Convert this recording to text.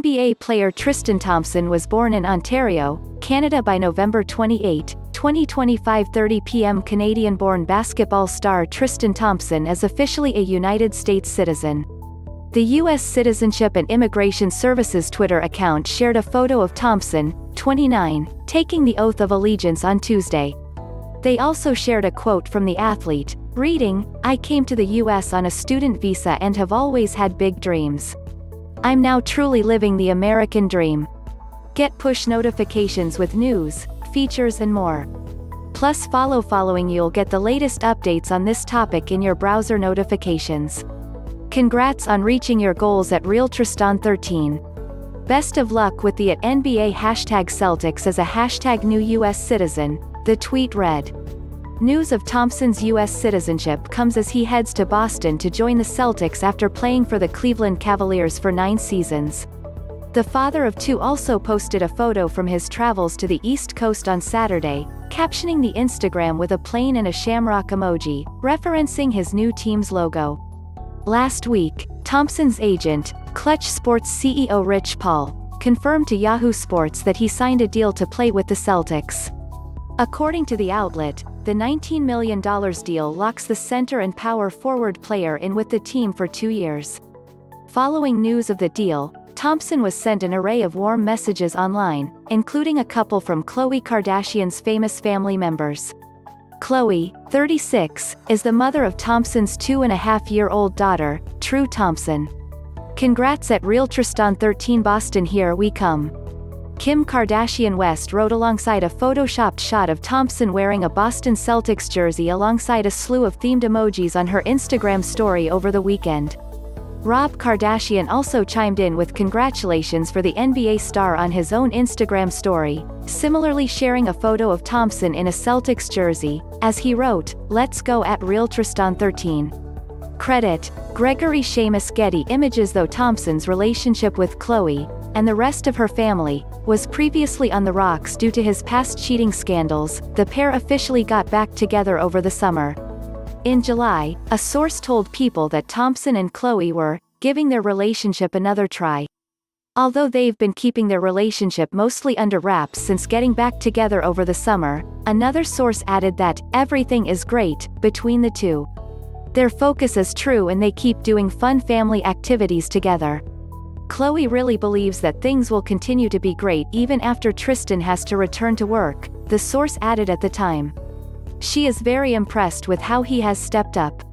NBA player Tristan Thompson was born in Ontario, Canada by November 28, 2025 30 p.m. Canadian-born basketball star Tristan Thompson is officially a United States citizen. The U.S. Citizenship and Immigration Services Twitter account shared a photo of Thompson, 29, taking the oath of allegiance on Tuesday. They also shared a quote from the athlete, reading, "I came to the U.S. on a student visa and have always had big dreams. I'm now truly living the American dream." Get push notifications with news, features and more. Plus following you'll get the latest updates on this topic in your browser notifications. Congrats on reaching your goals at @RealTristan13. Best of luck with the @NBA #Celtics as a #new US citizen, the tweet read. News of Thompson's U.S. citizenship comes as he heads to Boston to join the Celtics after playing for the Cleveland Cavaliers for 9 seasons. The father of 2 also posted a photo from his travels to the East Coast on Saturday, captioning the Instagram with a plane and a shamrock emoji, referencing his new team's logo. Last week, Thompson's agent, Clutch Sports CEO Rich Paul, confirmed to Yahoo Sports that he signed a deal to play with the Celtics. According to the outlet, the $19 million deal locks the center and power forward player in with the team for 2 years. Following news of the deal, Thompson was sent an array of warm messages online, including a couple from Khloe Kardashian's famous family members. Khloe, 36, is the mother of Thompson's 2.5-year-old daughter, True Thompson. "Congrats at @RealTristan13 Boston, here we come." Kim Kardashian West wrote alongside a photoshopped shot of Thompson wearing a Boston Celtics jersey alongside a slew of themed emojis on her Instagram story over the weekend. Rob Kardashian also chimed in with congratulations for the NBA star on his own Instagram story, similarly sharing a photo of Thompson in a Celtics jersey, as he wrote, "Let's go at @RealTristan13. Credit, Gregory Seamus. Getty Images. Though Thompson's relationship with Khloe, and the rest of her family, was previously on the rocks due to his past cheating scandals, the pair officially got back together over the summer. In July, a source told People that Thompson and Khloe were giving their relationship another try. Although they've been keeping their relationship mostly under wraps since getting back together over the summer, another source added that everything is great between the two. Their focus is true and they keep doing fun family activities together. Khloe really believes that things will continue to be great even after Tristan has to return to work, the source added at the time. She is very impressed with how he has stepped up.